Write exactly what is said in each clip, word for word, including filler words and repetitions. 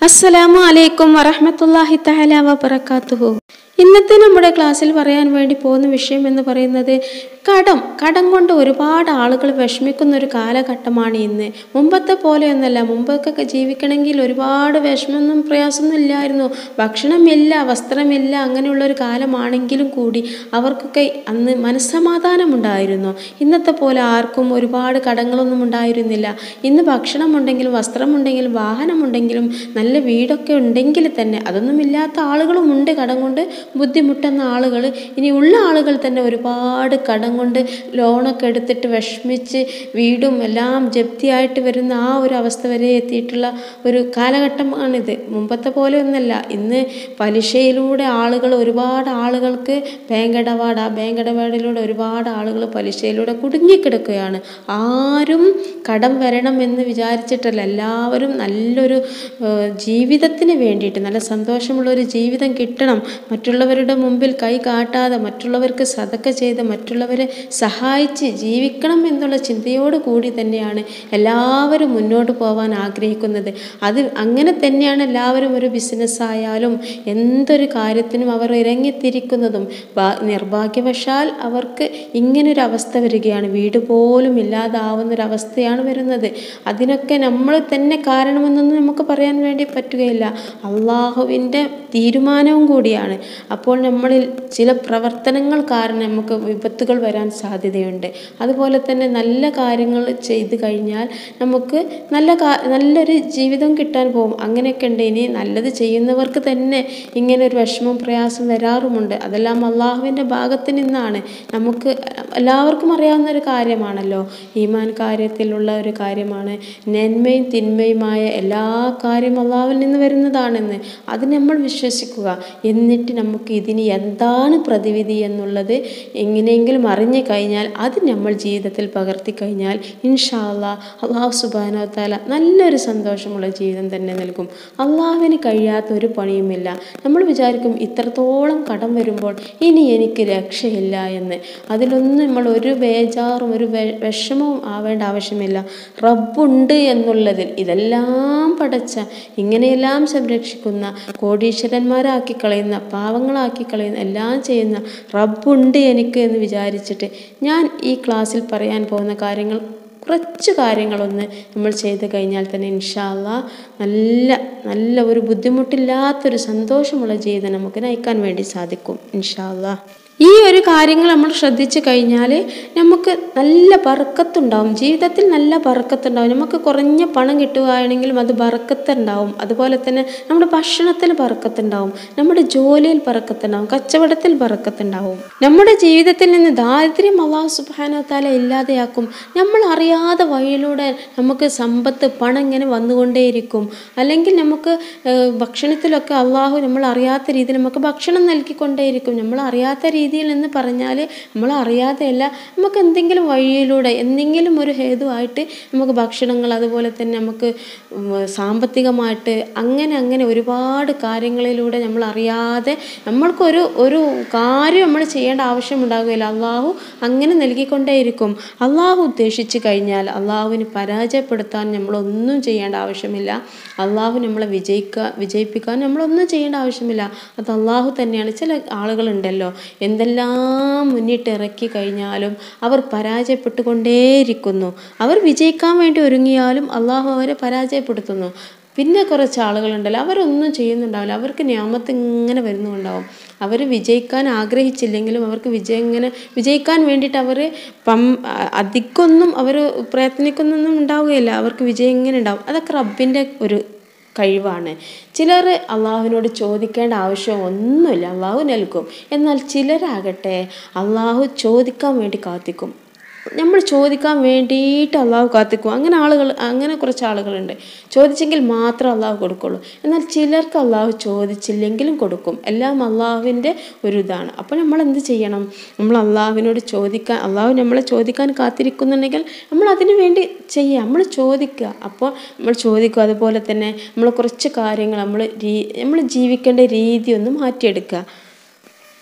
അസ്സലാമു അലൈക്കും വറഹ്മത്തുള്ളാഹി തആല വബറകാതുഹു. ഇന്നത്തെ നമ്മുടെ ക്ലാസ്സിൽ പറയാൻ വേണ്ടി പോകുന്ന വിഷയം എന്ന് പറയുന്നത് കടം കടം കൊണ്ട് ഒരുപാട് ആളുകൾ വിഷമിക്കുന്ന ഒരു കാലഘട്ടമാണ് ഇന്ന്. മുമ്പത്തെ പോലെയൊന്നല്ല. മുമ്പൊക്കെ ജീവിക്കണമെങ്കിൽ ഒരുപാട് വിഷമമൊന്നും പ്രയാസമൊന്നും ഇല്ലായിരുന്നു. ഭക്ഷണമില്ല, വസ്ത്രമില്ല, അങ്ങനെയുള്ളൊരു കാലമാണെങ്കിലും കൂടി അവർക്കൊക്കെ അന്ന് മനസ്സമാധാനമുണ്ടായിരുന്നു. ഇന്നത്തെ പോലെ ആർക്കും ഒരുപാട് കടങ്ങളൊന്നും ഉണ്ടായിരുന്നില്ല. ഇന്ന് ഭക്ഷണമുണ്ടെങ്കിലും വസ്ത്രമുണ്ടെങ്കിലും വാഹനമുണ്ടെങ്കിലും നല്ല വീടൊക്കെ ഉണ്ടെങ്കിൽ തന്നെ അതൊന്നും ഇല്ലാത്ത ആളുകളും ഉണ്ട്. കടം കൊണ്ട് ബുദ്ധിമുട്ടുന്ന ആളുകൾ, ഇനി ഉള്ള ആളുകൾ തന്നെ ഒരുപാട് കടം കൊണ്ട് ലോണൊക്കെ എടുത്തിട്ട് വിഷമിച്ച് വീടും എല്ലാം ജപ്തിയായിട്ട് വരുന്ന ആ ഒരു അവസ്ഥ വരെ എത്തിയിട്ടുള്ള ഒരു കാലഘട്ടമാണിത്. മുമ്പത്തെ പോലെ ഒന്നല്ല. ഇന്ന് പലിശയിലൂടെ ആളുകൾ ഒരുപാട് ആളുകൾക്ക് ബാങ്ക് ഇടപാട്, ആ ബാങ്ക് ഇടപാടിലൂടെ ഒരുപാട് ആളുകൾ പലിശയിലൂടെ കുടുങ്ങിക്കിടക്കുകയാണ്. ആരും കടം വരണം എന്ന് വിചാരിച്ചിട്ടല്ല. എല്ലാവരും നല്ലൊരു ജീവിതത്തിന് വേണ്ടിയിട്ട്, നല്ല സന്തോഷമുള്ളൊരു ജീവിതം കിട്ടണം, മറ്റുള്ളവരുടെ മുമ്പിൽ കൈ കാട്ടാതെ മറ്റുള്ളവർക്ക് സദക്ക ചെയ്ത് മറ്റുള്ളവരെ സഹായിച്ച് ജീവിക്കണം എന്നുള്ള ചിന്തയോട് കൂടി തന്നെയാണ് എല്ലാവരും മുന്നോട്ട് പോകാൻ ആഗ്രഹിക്കുന്നത്. അത് അങ്ങനെ തന്നെയാണ് എല്ലാവരും ഒരു ബിസിനസ്സായാലും എന്തൊരു കാര്യത്തിനും അവർ ഇറങ്ങിത്തിരിക്കുന്നതും. നിർഭാഗ്യവശാൽ അവർക്ക് ഇങ്ങനൊരു അവസ്ഥ വരികയാണ്. വീട് പോലും ഇല്ലാതാവുന്നൊരവസ്ഥയാണ് വരുന്നത്. അതിനൊക്കെ നമ്മൾ തന്നെ കാരണമെന്നൊന്നും നമുക്ക് പറയാൻ വേണ്ടി പറ്റുകയില്ല. അള്ളാഹുവിൻ്റെ തീരുമാനവും കൂടിയാണ്. അപ്പോൾ നമ്മളിൽ ചില പ്രവർത്തനങ്ങൾ കാരണം നമുക്ക് വിപത്തുകൾ വരാൻ സാധ്യതയുണ്ട്. അതുപോലെ തന്നെ നല്ല കാര്യങ്ങൾ ചെയ്ത് കഴിഞ്ഞാൽ നമുക്ക് നല്ല നല്ലൊരു ജീവിതം കിട്ടാൻ പോകും. അങ്ങനെയൊക്കെ ഉണ്ട്. ഇനി നല്ലത് ചെയ്യുന്നവർക്ക് തന്നെ ഇങ്ങനെ ഒരു വിഷമം പ്രയാസം വരാറുമുണ്ട്. അതെല്ലാം അള്ളാഹുവിൻ്റെ ഭാഗത്ത് നിന്നാണ്. നമുക്ക് എല്ലാവർക്കും അറിയാവുന്ന ഒരു കാര്യമാണല്ലോ. ഈമാൻ കാര്യത്തിലുള്ള ഒരു കാര്യമാണ്. നന്മയും തിന്മയുമായ എല്ലാ കാര്യവും അള്ളാഹുവിൽ നിന്ന് വരുന്നതാണെന്ന് അത് നമ്മൾ വിശ്വസിക്കുക. എന്നിട്ട് നമുക്ക് ഇതിന് എന്താണ് പ്രതിവിധി എന്നുള്ളത് എങ്ങനെയെങ്കിലും അറിഞ്ഞു കഴിഞ്ഞാൽ അത് നമ്മൾ ജീവിതത്തിൽ പകർത്തി കഴിഞ്ഞാൽ ഇൻഷാ അല്ലാഹ് അള്ളാഹു സുബ്ഹാനഹു വ തആല നല്ലൊരു സന്തോഷമുള്ള ജീവിതം തന്നെ നൽകും. അള്ളാഹുവിന് കഴിയാത്ത ഒരു പണിയുമില്ല. നമ്മൾ വിചാരിക്കും ഇത്രത്തോളം കടം വരുമ്പോൾ ഇനി എനിക്ക് രക്ഷയില്ല എന്ന്. അതിലൊന്നും നമ്മൾ ഒരു ബേജാറും ഒരു വിഷമവും ആവേണ്ട ആവശ്യമില്ല. റബ്ബുണ്ട് എന്നുള്ളതിൽ ഇതെല്ലാം പടച്ച ഇങ്ങനെയെല്ലാം സംരക്ഷിക്കുന്ന കോടീശ്വരന്മാരാക്കി കളയുന്ന പാവങ്ങളാക്കി കളയുന്ന എല്ലാം ചെയ്യുന്ന റബ്ബുണ്ട് എനിക്ക് എന്ന് വിചാരിച്ചിട്ട് ഞാൻ ഈ ക്ലാസ്സിൽ പറയാൻ പോകുന്ന കാര്യങ്ങൾ കുറച്ച് കാര്യങ്ങളൊന്ന് നമ്മൾ ചെയ്ത് കഴിഞ്ഞാൽ തന്നെ ഇൻഷാ അല്ലാഹ് നല്ല നല്ല ഒരു ബുദ്ധിമുട്ടില്ലാത്തൊരു സന്തോഷമുള്ള ജീവിതം നമുക്ക് നയിക്കാൻ വേണ്ടി സാധിക്കും ഇൻഷാ അല്ലാഹ്. ഈ ഒരു കാര്യങ്ങൾ നമ്മൾ ശ്രദ്ധിച്ചു കഴിഞ്ഞാൽ നമുക്ക് നല്ല ബർക്കത്തുണ്ടാവും. ജീവിതത്തിൽ നല്ല ബർക്കത്തുണ്ടാവും. നമുക്ക് കുറഞ്ഞ പണം കിട്ടുകയാണെങ്കിലും അത് ബർക്കത്തുണ്ടാവും. അതുപോലെ തന്നെ നമ്മുടെ ഭക്ഷണത്തിൽ ബർക്കത്തുണ്ടാവും, നമ്മുടെ ജോലിയിൽ ബർക്കത്തുണ്ടാവും, കച്ചവടത്തിൽ ബർക്കത്തുണ്ടാവും. നമ്മുടെ ജീവിതത്തിൽ നിന്ന് ദാരിദ്ര്യം അല്ലാഹു സുബ്ഹാനഹു വ തആല ഇല്ലാതെയാക്കും. നമ്മൾ അറിയാതെ വഴിയിലൂടെ നമുക്ക് സമ്പത്ത് പണം ഇങ്ങനെ വന്നുകൊണ്ടേയിരിക്കും. അല്ലെങ്കിൽ നമുക്ക് ഭക്ഷണത്തിലൊക്കെ അള്ളാഹു നമ്മൾ അറിയാത്ത രീതിയിൽ നമുക്ക് ഭക്ഷണം നൽകിക്കൊണ്ടേയിരിക്കും. നമ്മൾ അറിയാത്ത രീതി രീതിയിൽ എന്ന് പറഞ്ഞാൽ നമ്മൾ അറിയാതെയല്ല, നമുക്ക് എന്തെങ്കിലും വഴിയിലൂടെ എന്തെങ്കിലും ഒരു ഹേതുവായിട്ട് നമുക്ക് ഭക്ഷണങ്ങൾ, അതുപോലെ തന്നെ നമുക്ക് സാമ്പത്തികമായിട്ട് അങ്ങനെ അങ്ങനെ ഒരുപാട് കാര്യങ്ങളിലൂടെ നമ്മൾ അറിയാതെ നമ്മൾക്കൊരു ഒരു കാര്യം നമ്മൾ ചെയ്യേണ്ട ആവശ്യമുണ്ടാകുകയില്ല. അള്ളാഹു അങ്ങനെ നൽകിക്കൊണ്ടേയിരിക്കും. അള്ളാഹു ഉദ്ദേശിച്ച് കഴിഞ്ഞാൽ അള്ളാഹുവിന് പരാജയപ്പെടുത്താൻ നമ്മളൊന്നും ചെയ്യേണ്ട ആവശ്യമില്ല. അള്ളാഹു നമ്മളെ വിജയിക്കുക വിജയിപ്പിക്കാൻ നമ്മളൊന്നും ചെയ്യേണ്ട ആവശ്യമില്ല. അത് അള്ളാഹു തന്നെയാണ്. ചില ആളുകളുണ്ടല്ലോ, എന്തെല്ലാം മുന്നിട്ട് ഇറക്കി കഴിഞ്ഞാലും അവർ പരാജയപ്പെട്ടുകൊണ്ടേയിരിക്കുന്നു. അവർ വിജയിക്കാൻ വേണ്ടി ഒരുങ്ങിയാലും അള്ളാഹു അവരെ പരാജയപ്പെടുത്തുന്നു. പിന്നെ കുറച്ച് ആളുകളുണ്ടല്ലോ, അവരൊന്നും ചെയ്യുന്നുണ്ടാവില്ല, അവർക്ക് നിയമത്ത് ഇങ്ങനെ വരുന്നുണ്ടാവും. അവർ വിജയിക്കാൻ ആഗ്രഹിച്ചില്ലെങ്കിലും അവർക്ക് വിജയം ഇങ്ങനെ വിജയിക്കാൻ വേണ്ടിയിട്ട് അവർ പം അധികമൊന്നും അവർ പ്രയത്നിക്കുന്നൊന്നും ഉണ്ടാവുകയില്ല. അവർക്ക് വിജയം ഇങ്ങനെ ഉണ്ടാവും. അതൊക്കെ റബ്ബിൻ്റെ ഒരു കഴിവാണ്. ചിലർ അള്ളാഹുവിനോട് ചോദിക്കേണ്ട ആവശ്യം ഒന്നുമില്ല, അള്ളാഹു നൽകും. എന്നാൽ ചിലരാകട്ടെ അള്ളാഹു ചോദിക്കാൻ വേണ്ടി കാത്തിക്കും. നമ്മൾ ചോദിക്കാൻ വേണ്ടിയിട്ട് അള്ളാഹു കാത്തിക്കും. അങ്ങനെ ആളുകൾ അങ്ങനെ കുറച്ച് ആളുകളുണ്ട്. ചോദിച്ചെങ്കിൽ മാത്രം അള്ളാഹു കൊടുക്കുള്ളൂ. എന്നാൽ ചിലർക്ക് അള്ളാഹു ചോദിച്ചില്ലെങ്കിലും കൊടുക്കും. എല്ലാം അള്ളാഹുവിൻ്റെ ഒരു ഇതാണ്. അപ്പോൾ നമ്മൾ എന്ത് ചെയ്യണം? നമ്മൾ അള്ളാഹുവിനോട് ചോദിക്കാൻ, അള്ളാഹു നമ്മളെ ചോദിക്കാൻ കാത്തിരിക്കുന്നുണ്ടെങ്കിൽ നമ്മൾ അതിനു വേണ്ടി ചെയ്യുക, നമ്മൾ ചോദിക്കുക. അപ്പോൾ നമ്മൾ ചോദിക്കുക. അതുപോലെ തന്നെ നമ്മൾ കുറച്ച് കാര്യങ്ങൾ നമ്മൾ നമ്മൾ ജീവിക്കേണ്ട രീതി ഒന്ന് മാറ്റിയെടുക്കുക.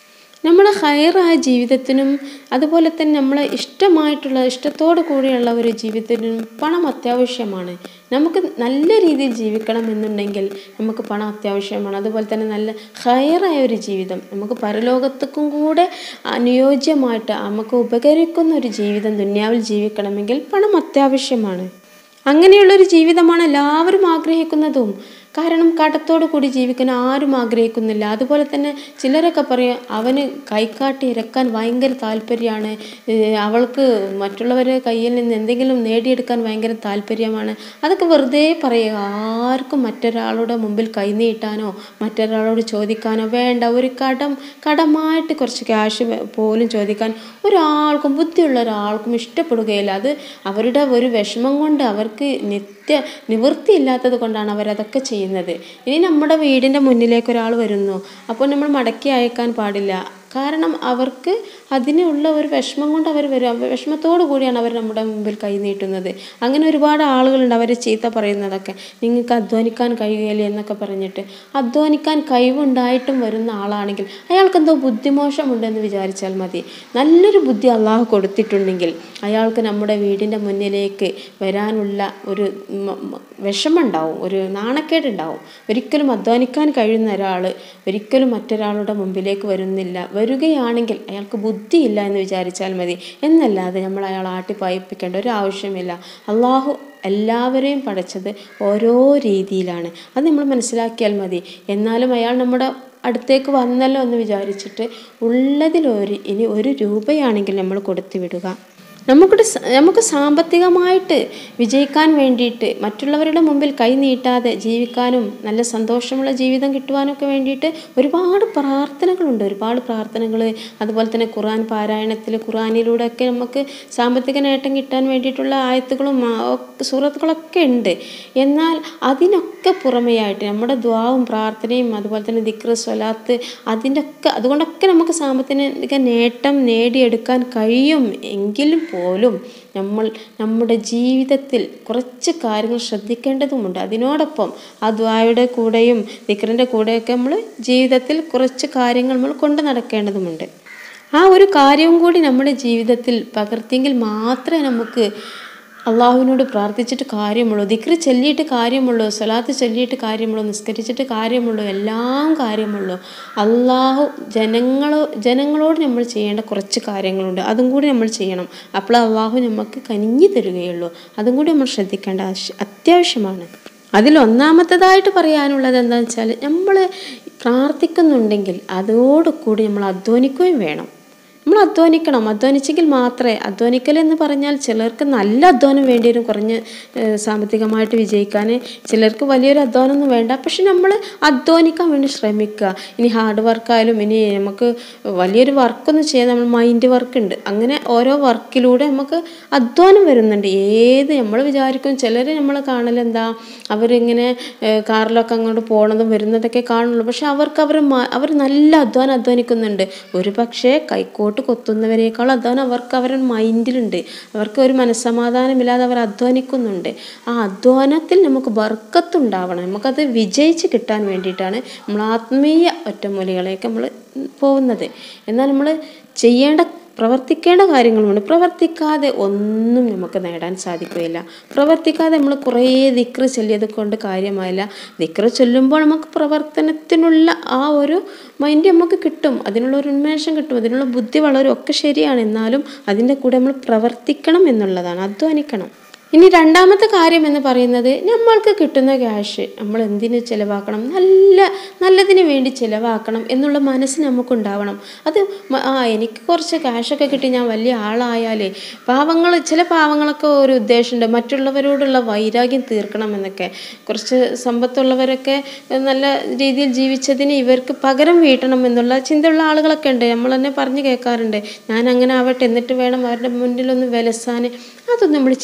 നമ്മുടെ ഹൈറായ ജീവിതത്തിനും അതുപോലെ തന്നെ നമ്മളെ ഇഷ്ടമായിട്ടുള്ള ഇഷ്ടത്തോടു കൂടിയുള്ള ഒരു ജീവിതത്തിനും പണം അത്യാവശ്യമാണ്. നമുക്ക് നല്ല രീതിയിൽ ജീവിക്കണം എന്നുണ്ടെങ്കിൽ നമുക്ക് പണം അത്യാവശ്യമാണ്. അതുപോലെ തന്നെ നല്ല ഹൈറായ ഒരു ജീവിതം, നമുക്ക് പരലോകത്തേക്കും കൂടെ അനുയോജ്യമായിട്ട് നമുക്ക് ഉപകരിക്കുന്ന ഒരു ജീവിതം ദുനിയാവിൽ ജീവിക്കണമെങ്കിൽ പണം അത്യാവശ്യമാണ്. അങ്ങനെയുള്ളൊരു ജീവിതമാണ് എല്ലാവരും ആഗ്രഹിക്കുന്നതും. കാരണം കടത്തോടു കൂടി ജീവിക്കാൻ ആരും ആഗ്രഹിക്കുന്നില്ല. അതുപോലെ തന്നെ ചിലരൊക്കെ പറയും അവന് കൈക്കാട്ടി ഇരക്കാൻ ഭയങ്കര താല്പര്യമാണ്, അവൾക്ക് മറ്റുള്ളവരെ കയ്യിൽ നിന്ന് എന്തെങ്കിലും നേടിയെടുക്കാൻ ഭയങ്കര താല്പര്യമാണ്. അതൊക്കെ വെറുതെ പറയുക. ആർക്കും മറ്റൊരാളുടെ മുമ്പിൽ കൈനീട്ടാനോ മറ്റൊരാളോട് ചോദിക്കാനോ വേണ്ട. ഒരു കടം കടമായിട്ട് കുറച്ച് ക്യാഷ് പോലും ചോദിക്കാൻ ഒരാൾക്കും, ബുദ്ധിയുള്ള ഒരാൾക്കും ഇഷ്ടപ്പെടുകയില്ല. അത് അവരുടെ ഒരു വിഷമം കൊണ്ട്, അവർക്ക് നിത്യ നിവൃത്തിയില്ലാത്തത് കൊണ്ടാണ് അവരതൊക്കെ ചെയ്യുന്നത്. ഇനി നമ്മുടെ വീടിൻ്റെ മുന്നിലേക്ക് ഒരാൾ വരുന്നു, അപ്പോൾ നമ്മൾ മടക്കി അയക്കാൻ പാടില്ല. കാരണം അവർക്ക് അതിനുള്ള ഒരു വിഷമം കൊണ്ട് അവർ വരും. വിഷമത്തോടു കൂടിയാണ് അവർ നമ്മുടെ മുമ്പിൽ കൈ നീട്ടുന്നത്. അങ്ങനെ ഒരുപാട് ആളുകളുണ്ട് അവർ ചീത്ത പറയുന്നതൊക്കെ, നിങ്ങൾക്ക് അധ്വാനിക്കാൻ കഴിയുകയില്ല എന്നൊക്കെ പറഞ്ഞിട്ട്. അധ്വാനിക്കാൻ കഴിവുണ്ടായിട്ടും വരുന്ന ആളാണെങ്കിൽ അയാൾക്ക് എന്തോ ബുദ്ധിമോശമുണ്ടെന്ന് വിചാരിച്ചാൽ മതി. നല്ലൊരു ബുദ്ധി അള്ളാഹു കൊടുത്തിട്ടുണ്ടെങ്കിൽ അയാൾക്ക് നമ്മുടെ വീടിൻ്റെ മുന്നിലേക്ക് വരാനുള്ള ഒരു വിഷമമുണ്ടാവും, ഒരു നാണക്കേടുണ്ടാവും. ഒരിക്കലും അധ്വാനിക്കാൻ കഴിയുന്ന ഒരാൾ ഒരിക്കലും മറ്റൊരാളുടെ മുമ്പിലേക്ക് വരുന്നില്ല. വരികയാണെങ്കിൽ അയാൾക്ക് ബുദ്ധിയില്ല എന്ന് വിചാരിച്ചാൽ മതി. എന്നല്ലാതെ നമ്മൾ അയാൾ ആട്ടിപ്പായിപ്പിക്കേണ്ട ഒരു ആവശ്യമില്ല. അള്ളാഹു എല്ലാവരെയും പഠിച്ചത് ഓരോ രീതിയിലാണ്, അത് നമ്മൾ മനസ്സിലാക്കിയാൽ മതി. എന്നാലും അയാൾ നമ്മുടെ അടുത്തേക്ക് വന്നല്ലോ എന്ന് വിചാരിച്ചിട്ട് ഉള്ളതിലൊരു ഇനി ഒരു രൂപയാണെങ്കിൽ നമ്മൾ കൊടുത്തു വിടുക. നമുക്ക് നമുക്ക് സാമ്പത്തികമായിട്ട് വിജയിക്കാൻ വേണ്ടിയിട്ട് മറ്റുള്ളവരുടെ മുമ്പിൽ കൈ നീട്ടാതെ ജീവിക്കാനും നല്ല സന്തോഷമുള്ള ജീവിതം കിട്ടുവാനൊക്കെ വേണ്ടിയിട്ട് ഒരുപാട് പ്രാർത്ഥനകളുണ്ട്, ഒരുപാട് പ്രാർത്ഥനകൾ. അതുപോലെ തന്നെ ഖുർആൻ പാരായണത്തിൽ, ഖുർആനിലൂടെയൊക്കെ നമുക്ക് സാമ്പത്തിക നേട്ടം കിട്ടാൻ വേണ്ടിയിട്ടുള്ള ആയത്തുകളും സൂറത്തുകളൊക്കെ ഉണ്ട്. എന്നാൽ അതിനൊക്കെ പുറമെയായിട്ട് നമ്മുടെ ദുആവും പ്രാർത്ഥനയും അതുപോലെ തന്നെ ദിക്ർ, സ്വലാത്ത്, അതിൻ്റെ ഒക്കെ അതുകൊണ്ടൊക്കെ നമുക്ക് സാമ്പത്തിക നേട്ടം നേടിയെടുക്കാൻ കഴിയും. എങ്കിലും പോലും നമ്മൾ നമ്മുടെ ജീവിതത്തിൽ കുറച്ച് കാര്യങ്ങൾ ശ്രദ്ധിക്കേണ്ടതുമുണ്ട്. അതിനോടൊപ്പം ആ ദുആയുടെ കൂടെയും ദിക്റിൻ്റെ കൂടെയൊക്കെ നമ്മൾ ജീവിതത്തിൽ കുറച്ച് കാര്യങ്ങൾ നമ്മൾ കൊണ്ട് നടക്കേണ്ടതുമുണ്ട്. ആ ഒരു കാര്യവും കൂടി നമ്മുടെ ജീവിതത്തിൽ പകർത്തിയെങ്കിൽ മാത്രമേ നമുക്ക് അള്ളാഹുവിനോട് പ്രാർത്ഥിച്ചിട്ട് കാര്യമുള്ളൂ, ദിക്റ് ചൊല്ലിയിട്ട് കാര്യമുള്ളൂ, സ്വലാത്ത് ചൊല്ലിയിട്ട് കാര്യമുള്ളൂ, നിസ്കരിച്ചിട്ട് കാര്യമുള്ളൂ, എല്ലാം കാര്യമുള്ളൂ. അള്ളാഹു ജനങ്ങളോ ജനങ്ങളോട് നമ്മൾ ചെയ്യേണ്ട കുറച്ച് കാര്യങ്ങളുണ്ട്, അതും കൂടി നമ്മൾ ചെയ്യണം. അപ്പോൾ അള്ളാഹു നമുക്ക് കനിഞ്ഞു തരികയുള്ളൂ. അതും കൂടി നമ്മൾ ശ്രദ്ധിക്കേണ്ട അത്യാവശ്യമാണ്. അതിലൊന്നാമത്തേതായിട്ട് പറയാനുള്ളത് എന്താണെന്ന് വെച്ചാൽ, നമ്മൾ പ്രാർത്ഥിക്കുന്നുണ്ടെങ്കിൽ അതോടുകൂടി നമ്മൾ അധ്വാനിക്കുകയും വേണം. നമ്മൾ അധ്വാനിക്കണം. അധ്വാനിച്ചെങ്കിൽ മാത്രമേ, അധ്വാനിക്കൽ എന്ന് പറഞ്ഞാൽ ചിലർക്ക് നല്ല അധ്വാനം വേണ്ടി വരും കുറഞ്ഞ് സാമ്പത്തികമായിട്ട് വിജയിക്കാൻ, ചിലർക്ക് വലിയൊരു അധ്വാനമൊന്നും വേണ്ട. പക്ഷെ നമ്മൾ അധ്വാനിക്കാൻ വേണ്ടി ശ്രമിക്കുക. ഇനി ഹാർഡ് വർക്കായാലും, ഇനി നമുക്ക് വലിയൊരു വർക്കൊന്നും ചെയ്യാൻ നമ്മൾ മൈൻഡ് വർക്ക് ഉണ്ട്, അങ്ങനെ ഓരോ വർക്കിലൂടെ നമുക്ക് അധ്വാനം വരുന്നുണ്ട്. ഏത് നമ്മൾ വിചാരിക്കും, ചിലർ നമ്മൾ കാണലെന്താ, അവരിങ്ങനെ കാറിലൊക്കെ അങ്ങോട്ട് പോകണതും വരുന്നതൊക്കെ കാണുള്ളൂ. പക്ഷെ അവർക്ക് അവർ അവർ നല്ല അധ്വാനം അധ്വാനിക്കുന്നുണ്ട്. ഒരു പക്ഷേ കൈക്കോട്ട് കൊത്തുന്നവരേക്കാൾ അധ്വാനം അവർക്ക് അവരുടെ മൈൻഡിലുണ്ട്. അവർക്ക് ഒരു മനസ്സമാധാനമില്ലാതെ അവർ അധ്വാനിക്കുന്നുണ്ട്. ആ അധ്വാനത്തിൽ നമുക്ക് ബർക്കത്തുണ്ടാവണം. നമുക്കത് വിജയിച്ച് കിട്ടാൻ വേണ്ടിയിട്ടാണ് നമ്മൾ ആത്മീയ ഒറ്റമൂലികളെയൊക്കെ നമ്മൾ പോകുന്നത്. എന്നാൽ നമ്മൾ ചെയ്യേണ്ട പ്രവർത്തിക്കേണ്ട കാര്യങ്ങളുമുണ്ട്. പ്രവർത്തിക്കാതെ ഒന്നും നമുക്ക് നേടാൻ സാധിക്കുകയില്ല. പ്രവർത്തിക്കാതെ നമ്മൾ കുറേ ദിക്റ് ചൊല്ലിയത് കൊണ്ട് കാര്യമായില്ല. ദിക്റ് ചൊല്ലുമ്പോൾ നമുക്ക് പ്രവർത്തനത്തിനുള്ള ആ ഒരു മൈൻഡ് നമുക്ക് കിട്ടും, അതിനുള്ള ഒരു ഉന്മേഷം കിട്ടും, അതിനുള്ള ബുദ്ധി വളരും, ഒക്കെ ശരിയാണ്. എന്നാലും അതിൻ്റെ കൂടെ നമ്മൾ പ്രവർത്തിക്കണം എന്നുള്ളതാണ്, അധ്വാനിക്കണം. ഇനി രണ്ടാമത്തെ കാര്യം എന്ന് പറയുന്നത്, നമ്മൾക്ക് കിട്ടുന്ന ക്യാഷ് നമ്മൾ എന്തിന് ചിലവാക്കണം, നല്ല നല്ലതിന് വേണ്ടി ചിലവാക്കണം എന്നുള്ള മനസ്സ് നമുക്കുണ്ടാവണം. അത് ആ എനിക്ക് കുറച്ച് ക്യാഷൊക്കെ കിട്ടി ഞാൻ വലിയ ആളായാലേ, പാവങ്ങൾ ചില പാവങ്ങളൊക്കെ ഒരു ഉദ്ദേശമുണ്ട്, മറ്റുള്ളവരോടുള്ള വൈരാഗ്യം തീർക്കണം എന്നൊക്കെ. കുറച്ച് സമ്പത്തുള്ളവരൊക്കെ നല്ല രീതിയിൽ ജീവിച്ചതിന് ഇവർക്ക് പകരം വീട്ടണം എന്നുള്ള ചിന്തയുള്ള ആളുകളൊക്കെ ഉണ്ട്. നമ്മൾ തന്നെ പറഞ്ഞു കേൾക്കാറുണ്ട്, ഞാൻ അങ്ങനെ ആവട്ടെ എന്നിട്ട് വേണം അവരുടെ മുന്നിലൊന്ന് വിലസാൻ. അതൊന്നും നമ്മൾ ചിന്തിക്കരുത്.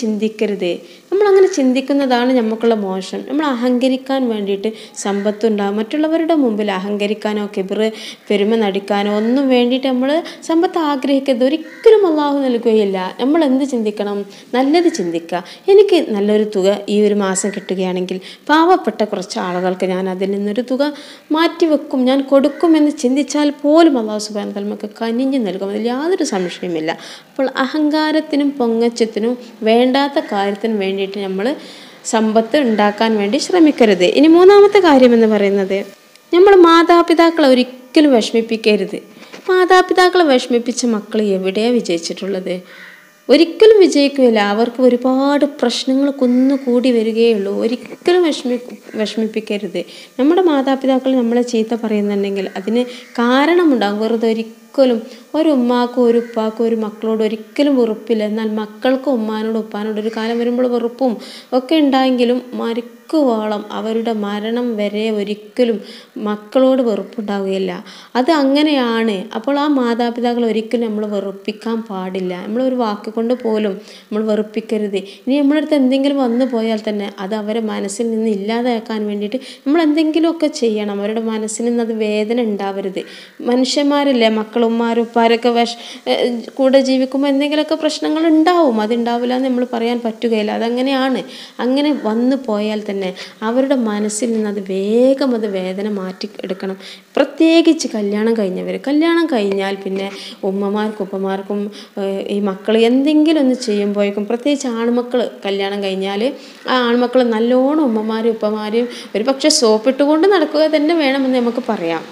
ചിന്തിക്കരുത്. നമ്മളങ്ങനെ ചിന്തിക്കുന്നതാണ് നമുക്കുള്ള മോശം. നമ്മൾ അഹങ്കരിക്കാൻ വേണ്ടിയിട്ട് സമ്പത്തുണ്ടാകും. മറ്റുള്ളവരുടെ മുമ്പിൽ അഹങ്കരിക്കാനോ കിബിറ് പെരുമ നടിക്കാനോ ഒന്നും വേണ്ടിയിട്ട് നമ്മൾ സമ്പത്ത് ആഗ്രഹിക്കരുത്. ഒരിക്കലും അള്ളാഹു നൽകുകയില്ല. നമ്മൾ എന്ത് ചിന്തിക്കണം? നല്ലത് ചിന്തിക്കുക. എനിക്ക് നല്ലൊരു തുക ഈ ഒരു മാസം കിട്ടുകയാണെങ്കിൽ പാവപ്പെട്ട കുറച്ച് ആളുകൾക്ക് ഞാൻ അതിൽ നിന്നൊരു തുക മാറ്റിവെക്കും, ഞാൻ കൊടുക്കുമെന്ന് ചിന്തിച്ചാൽ പോലും അള്ളാഹു സുബ്ഹാനഹു വ തആല നമുക്ക് കനിഞ്ഞു നൽകും. അതിൽ യാതൊരു സംശയമില്ല. അപ്പോൾ അഹങ്കാരത്തിനും പൊങ്ങച്ചത്തിനും വേണ്ടാത്ത കാര്യത്തിനും വേണ്ടിയിട്ട് നമ്മൾ സമ്പത്ത് ഉണ്ടാക്കാൻ വേണ്ടി ശ്രമിക്കരുത്. ഇനി മൂന്നാമത്തെ കാര്യം എന്ന് പറയുന്നത്, നമ്മൾ മാതാപിതാക്കളെ ഒരിക്കലും വിഷമിപ്പിക്കരുത്. മാതാപിതാക്കളെ വിഷമിപ്പിച്ച മക്കൾ എവിടെയാണ് വിജയിച്ചിട്ടുള്ളത്? ഒരിക്കലും വിജയിക്കുകയില്ല. അവർക്ക് ഒരുപാട് പ്രശ്നങ്ങൾ കുന്നുകൂടി വരികയുള്ളൂ. ഒരിക്കലും വിഷമി വിഷമിപ്പിക്കരുത്. നമ്മുടെ മാതാപിതാക്കൾ നമ്മളെ ചീത്ത പറയുന്നുണ്ടെങ്കിൽ അതിന് കാരണമുണ്ടാകും. വെറുതെ ഒരിക്കലും ഒരു ഉമ്മാക്കും ഒരു ഉപ്പാക്കും ഒരു മക്കളോട് ഒരിക്കലും വെറുപ്പില്ല. എന്നാൽ മക്കൾക്ക് ഉമ്മാനോട് ഉപ്പാനോട് ഒരു കാലം വരുമ്പോൾ വെറുപ്പും ഒക്കെ ഉണ്ടായെങ്കിലും മരിക്കുവോളം അവരുടെ മരണം വരെ ഒരിക്കലും മക്കളോട് വെറുപ്പുണ്ടാവുകയില്ല. അത് അങ്ങനെയാണ്. അപ്പോൾ ആ മാതാപിതാക്കൾ ഒരിക്കലും നമ്മൾ വെറുപ്പിക്കാൻ പാടില്ല. നമ്മളൊരു വാക്ക് കൊണ്ട് പോലും നമ്മൾ വെറുപ്പിക്കരുത്. ഇനി നമ്മളടുത്ത് എന്തെങ്കിലും വന്നു പോയാൽ തന്നെ അത് അവരെ മനസ്സിൽ നിന്ന് ഇല്ലാതാക്കാൻ വേണ്ടിയിട്ട് നമ്മൾ എന്തെങ്കിലുമൊക്കെ ചെയ്യണം. അവരുടെ മനസ്സിൽ നിന്ന് അത് വേദന ഉണ്ടാവരുത്. മനുഷ്യന്മാരില്ലേ, മക്കളുമാരും ഉപ്പാരൊക്കെ വിഷ കൂടെ ജീവിക്കുമ്പോൾ എന്തെങ്കിലുമൊക്കെ പ്രശ്നങ്ങൾ ഉണ്ടാവും. അതുണ്ടാവില്ല എന്ന് നമ്മൾ പറയാൻ പറ്റുകയില്ല. അതങ്ങനെയാണ്. അങ്ങനെ വന്നു പോയാൽ തന്നെ അവരുടെ മനസ്സിൽ നിന്ന് അത് വേഗം അത് വേദന മാറ്റി എടുക്കണം. പ്രത്യേകിച്ച് കല്യാണം കഴിഞ്ഞവർ. കല്യാണം കഴിഞ്ഞാൽ പിന്നെ ഉമ്മമാർക്കും ഉപ്പമാർക്കും ഈ മക്കൾ എന്തെങ്കിലും ഒന്ന് ചെയ്യുമ്പോഴേക്കും, പ്രത്യേകിച്ച് ആൺമക്കൾ കല്യാണം കഴിഞ്ഞാൽ ആ ആൺമക്കൾ നല്ലോണം ഉമ്മമാരും ഉപ്പമാരും ഒരു പക്ഷേ സോപ്പിട്ടുകൊണ്ട് നടക്കുക തന്നെ വേണമെന്ന് നമുക്ക് പറയാം.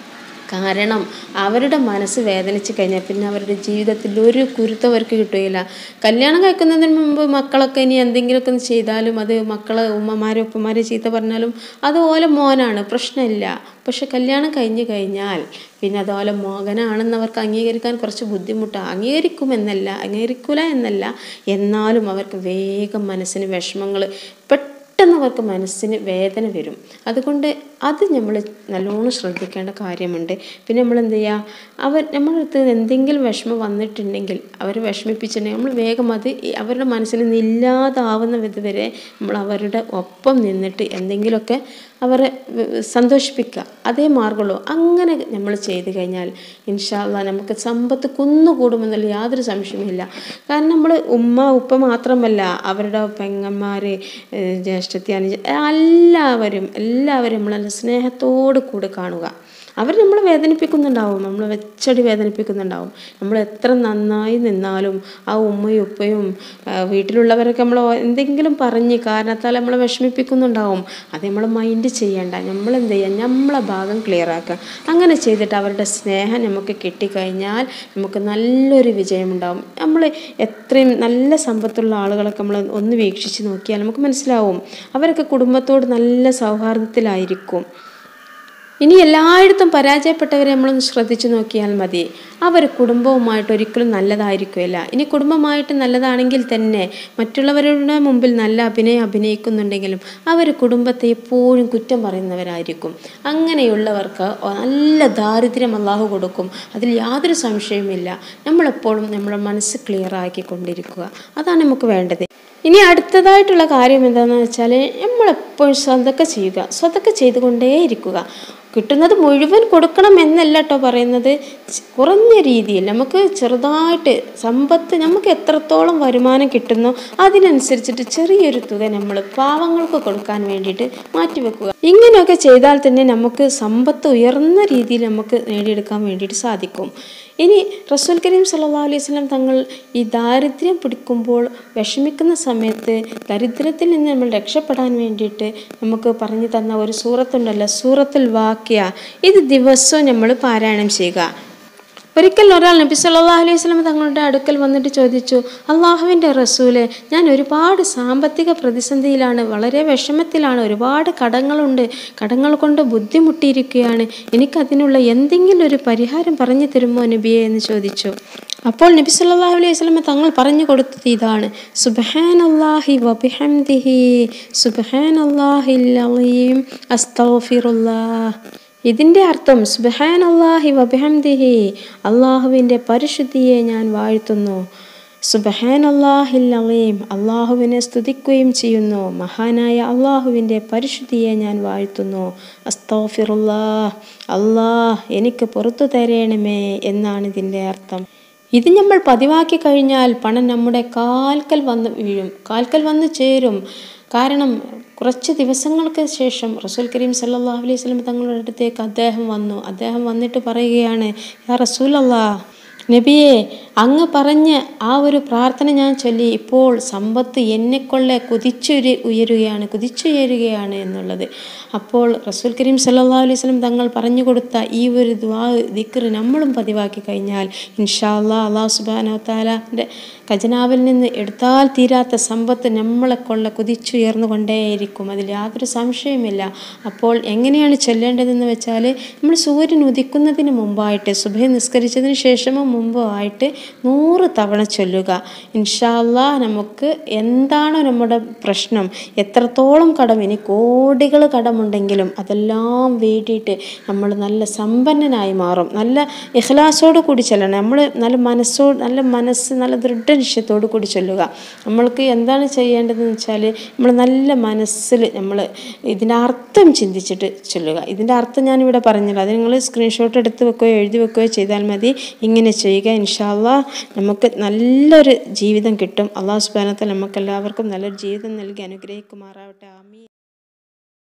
കാരണം അവരുടെ മനസ്സ് വേദനിച്ച് കഴിഞ്ഞാൽ പിന്നെ അവരുടെ ജീവിതത്തിൽ ഒരു കുരുത്തം അവർക്ക് കിട്ടുകയില്ല. കല്യാണം കഴിക്കുന്നതിന് മുമ്പ് മക്കളൊക്കെ ഇനി എന്തെങ്കിലുമൊക്കെ ഒന്ന് ചെയ്താലും അത് മക്കളെ ഉമ്മമാരും ഉപ്പമാരും ചീത്ത പറഞ്ഞാലും അതുപോലെ മോനാണ്, പ്രശ്നമില്ല. പക്ഷെ കല്യാണം കഴിഞ്ഞ് കഴിഞ്ഞാൽ പിന്നെ അതുപോലെ മകനാണെന്ന് അവർക്ക് അംഗീകരിക്കാൻ കുറച്ച് ബുദ്ധിമുട്ടാണ്. അംഗീകരിക്കുമെന്നല്ല, അംഗീകരിക്കില്ല എന്നല്ല, എന്നാലും അവർക്ക് വേഗം മനസ്സിന് വിഷമങ്ങൾ പെട്ടെന്ന് അവർക്ക് മനസ്സിന് വേദന വരും. അതുകൊണ്ട് അത് നമ്മൾ നല്ലോണം ശ്രദ്ധിക്കേണ്ട കാര്യമുണ്ട്. പിന്നെ നമ്മൾ എന്ത് ചെയ്യുക, അവർ നമ്മുടെ അടുത്ത് എന്തെങ്കിലും വിഷമം വന്നിട്ടുണ്ടെങ്കിൽ, അവർ വിഷമിപ്പിച്ചിട്ടുണ്ടെങ്കിൽ നമ്മൾ വേഗം അത് അവരുടെ മനസ്സിൽ നിന്ന് ഇല്ലാതാവുന്ന വിധവരെ നമ്മൾ അവരുടെ ഒപ്പം നിന്നിട്ട് എന്തെങ്കിലുമൊക്കെ അവരെ സന്തോഷിപ്പിക്കുക. അതേ മാർഗമുള്ളൂ. അങ്ങനെ നമ്മൾ ചെയ്ത് കഴിഞ്ഞാൽ ഇൻഷാ അല്ലാഹ് നമുക്ക് സമ്പത്ത് കുന്നുകൂടുമെന്നുള്ള യാതൊരു സംശയവുമില്ല. കാരണം നമ്മൾ ഉമ്മ ഉപ്പ മാത്രമല്ല, അവരുടെ പെങ്ങന്മാർ, ജ്യേഷ്ഠത്തി, അനുജ എല്ലാവരും എല്ലാവരും നമ്മൾ സ്നേഹത്തോട് കൂടെ കാണുക. അവർ നമ്മളെ വേദനിപ്പിക്കുന്നുണ്ടാവും, നമ്മൾ വെച്ചടി വേദനിപ്പിക്കുന്നുണ്ടാവും. നമ്മൾ എത്ര നന്നായി നിന്നാലും ആ ഉമ്മയും ഉപ്പയും വീട്ടിലുള്ളവരൊക്കെ നമ്മൾ എന്തെങ്കിലും പറഞ്ഞ് കാരണത്താൽ നമ്മളെ വിഷമിപ്പിക്കുന്നുണ്ടാവും. അത് നമ്മൾ മൈൻഡ് ചെയ്യേണ്ട. നമ്മൾ എന്ത് ചെയ്യുക, നമ്മളെ ഭാഗം ക്ലിയർ ആക്കുക. അങ്ങനെ ചെയ്തിട്ട് അവരുടെ സ്നേഹം നമുക്ക് കിട്ടിക്കഴിഞ്ഞാൽ നമുക്ക് നല്ലൊരു വിജയമുണ്ടാവും. നമ്മൾ എത്രയും നല്ല സമ്പത്തുള്ള ആളുകളൊക്കെ നമ്മൾ ഒന്ന് വീക്ഷിച്ച് നോക്കിയാൽ നമുക്ക് മനസ്സിലാവും അവരൊക്കെ കുടുംബത്തോട് നല്ല സൗഹാർദ്ദത്തിലായിരിക്കും. ഇനി എല്ലായിടത്തും പരാജയപ്പെട്ടവരെ നമ്മളൊന്ന് ശ്രദ്ധിച്ചു നോക്കിയാൽ മതി. അവർ കുടുംബവുമായിട്ട് ഒരിക്കലും നല്ലതായിരിക്കുകയില്ല. ഇനി കുടുംബമായിട്ട് നല്ലതാണെങ്കിൽ തന്നെ മറ്റുള്ളവരുടെ മുമ്പിൽ നല്ല അഭിനയം അഭിനയിക്കുന്നുണ്ടെങ്കിലും അവർ കുടുംബത്തെ എപ്പോഴും കുറ്റം പറയുന്നവരായിരിക്കും. അങ്ങനെയുള്ളവർക്ക് നല്ല ദാരിദ്ര്യം അല്ലാഹു കൊടുക്കും. അതിൽ യാതൊരു സംശയവുമില്ല. നമ്മളെപ്പോഴും നമ്മുടെ മനസ്സ് ക്ലിയർ ആക്കിക്കൊണ്ടിരിക്കുക. അതാണ് നമുക്ക് വേണ്ടത്. ഇനി അടുത്തതായിട്ടുള്ള കാര്യം എന്താണെന്ന് വെച്ചാൽ നമ്മളെപ്പോഴും സ്വതക്ക ചെയ്യുക. സ്വതക്ക ചെയ്തുകൊണ്ടേയിരിക്കുക. കിട്ടുന്നത് മുഴുവൻ കൊടുക്കണം എന്നല്ല കേട്ടോ പറയുന്നത്. കുറഞ്ഞ രീതിയിൽ നമുക്ക് ചെറുതായിട്ട് സമ്പത്ത് നമുക്ക് എത്രത്തോളം വരുമാനം കിട്ടുന്നോ അതിനനുസരിച്ചിട്ട് ചെറിയൊരു തുക നമ്മൾ പാവങ്ങൾക്ക് കൊടുക്കാൻ വേണ്ടിയിട്ട് മാറ്റിവെക്കുക. ഇങ്ങനെയൊക്കെ ചെയ്താൽ തന്നെ നമുക്ക് സമ്പത്ത് ഉയർന്ന രീതിയിൽ നമുക്ക് നേടിയെടുക്കാൻ വേണ്ടിയിട്ട് സാധിക്കും. ഇനി റസൂൽ കരീം സല്ലല്ലാഹു അലൈഹി വസല്ലം തങ്ങൾ ഈ ദാരിദ്ര്യം പിടിക്കുമ്പോൾ വിഷമിക്കുന്ന സമയത്ത് ദരിദ്രത്തിൽ നിന്ന് നമ്മൾ രക്ഷപ്പെടാൻ വേണ്ടിയിട്ട് നമുക്ക് പറഞ്ഞു തന്ന ഒരു സൂറത്തുണ്ടല്ലോ, സൂറത്തുൽ വാഖിയ. ഇത് ദിവസവും നമ്മൾ പാരായണം ചെയ്യുക. ഒരിക്കൽ ഒരാൾ നബി സല്ലല്ലാഹു അലൈഹി വസല്ലം തങ്ങളുടെ അടുക്കൽ വന്നിട്ട് ചോദിച്ചു, അള്ളാഹുവിൻ്റെ റസൂലെ, ഞാൻ ഒരുപാട് സാമ്പത്തിക പ്രതിസന്ധിയിലാണ്, വളരെ വിഷമത്തിലാണ്, ഒരുപാട് കടങ്ങളുണ്ട്, കടങ്ങൾ കൊണ്ട് ബുദ്ധിമുട്ടിയിരിക്കുകയാണ്, എനിക്കതിനുള്ള എന്തെങ്കിലും ഒരു പരിഹാരം പറഞ്ഞു തരുമോ നബിയെ എന്ന് ചോദിച്ചു. അപ്പോൾ നബി സല്ലല്ലാഹു അലൈഹി വസല്ലം തങ്ങൾ പറഞ്ഞു കൊടുത്തത് ഇതാണ്: സുബ്ഹാനല്ലാഹി വബിഹംദിഹി സുബ്ഹാനല്ലാഹിൽ അലീം അസ്തഗ്ഫിറുല്ലാഹ്. ഇതിൻ്റെ അർത്ഥം സുബ്ഹാനല്ലാഹി വബിഹംദിഹി, അള്ളാഹുവിൻ്റെ പരിശുദ്ധിയെ ഞാൻ വാഴ്ത്തുന്നു, സുബ്ഹാനല്ലാഹിൽ അലീം, അള്ളാഹുവിനെ സ്തുതിക്കുകയും ചെയ്യുന്നു. മഹാനായ അള്ളാഹുവിൻ്റെ പരിശുദ്ധിയെ ഞാൻ വാഴ്ത്തുന്നു. അസ്തഗ്ഫിറുല്ലാഹ്, അല്ലാഹ് എനിക്ക് പുറത്തു തരണമേ എന്നാണ് ഇതിൻ്റെ അർത്ഥം. ഇത് നമ്മൾ പതിവാക്കി കഴിഞ്ഞാൽ പണം നമ്മുടെ കാൽക്കൽ വന്ന് വീഴും, കാൽക്കൽ വന്ന് ചേരും. കാരണം കുറച്ച് ദിവസങ്ങൾക്ക് ശേഷം റസൂൽ കരീം സല്ലല്ലാഹു അലൈഹി വസല്ലം തങ്ങളുടെ അടുത്തേക്ക് അദ്ദേഹം വന്നു. അദ്ദേഹം വന്നിട്ട് പറയുകയാണ്, യാ റസൂലല്ലാഹ്, നബിയെ, അങ്ങ് പറഞ്ഞ ആ ഒരു പ്രാർത്ഥന ഞാൻ ചൊല്ലി, ഇപ്പോൾ സമ്പത്ത് എന്നെക്കൊള്ളെ കുതിച്ചുയരു ഉയരുകയാണ് കുതിച്ചുയരുകയാണ് എന്നുള്ളത്. അപ്പോൾ റസൂൽ കരീം സല്ലല്ലാഹു അലൈഹി വസല്ലം തങ്ങൾ പറഞ്ഞു കൊടുത്ത ഈ ഒരു ദുആ ദിക്ർ നമ്മളും പതിവാക്കി കഴിഞ്ഞാൽ ഇൻഷാ അല്ലാഹ് അല്ലാഹു സുബ്ഹാനഹു വ തആലയുടെ ഖജനാവിൽ നിന്ന് എടുത്താൽ തീരാത്ത സമ്പത്ത് നമ്മളെ കൊള്ള കുതിച്ചുയർന്നു കൊണ്ടേയിരിക്കും, അതിൽ യാതൊരു സംശയമില്ല. അപ്പോൾ എങ്ങനെയാണ് ചൊല്ലേണ്ടതെന്ന് വെച്ചാൽ, നമ്മൾ സൂര്യൻ ഉദിക്കുന്നതിന് മുമ്പായിട്ട്, സുബ്ഹി നിസ്കരിച്ചതിന് ശേഷമോ മുമ്പോ ആയിട്ട് നൂറ് തവണ ചൊല്ലുക. ഇൻഷാ അല്ലാഹ് നമുക്ക് എന്താണോ നമ്മുടെ പ്രശ്നം, എത്രത്തോളം കടം, ഇനി കോടികൾ കടമുണ്ടെങ്കിലും അതെല്ലാം വീട്ടിയിട്ട് നമ്മൾ നല്ല സമ്പന്നനായി മാറും. നല്ല ഇഖ്ലാസോട് കൂടി ചൊല്ലണം. നമ്മൾ നല്ല മനസ്സോട് നല്ല മനസ്സ് നല്ല ദൃഢനിശ്ചയത്തോടു കൂടി ചൊല്ലുക. നമ്മൾക്ക് എന്താണ് ചെയ്യേണ്ടതെന്ന് വെച്ചാൽ, നമ്മൾ നല്ല മനസ്സിൽ നമ്മൾ ഇതിൻ്റെ അർത്ഥം ചിന്തിച്ചിട്ട് ചൊല്ലുക. ഇതിൻ്റെ അർത്ഥം ഞാനിവിടെ പറഞ്ഞില്ല, അത് നിങ്ങൾ സ്ക്രീൻഷോട്ട് എടുത്ത് വെക്കുകയോ എഴുതി വെക്കുകയോ ചെയ്താൽ മതി. ഇങ്ങനെ ചെയ്യുക. ഇൻഷാ അല്ലാഹ് നമുക്ക് നല്ലൊരു ജീവിതം കിട്ടും. അല്ലാഹു സുബ്ഹാനഹു വ തആല നമുക്കെല്ലാവർക്കും നല്ലൊരു ജീവിതം നൽകി അനുഗ്രഹിക്കുമാറാവട്ടെ. ആമീൻ.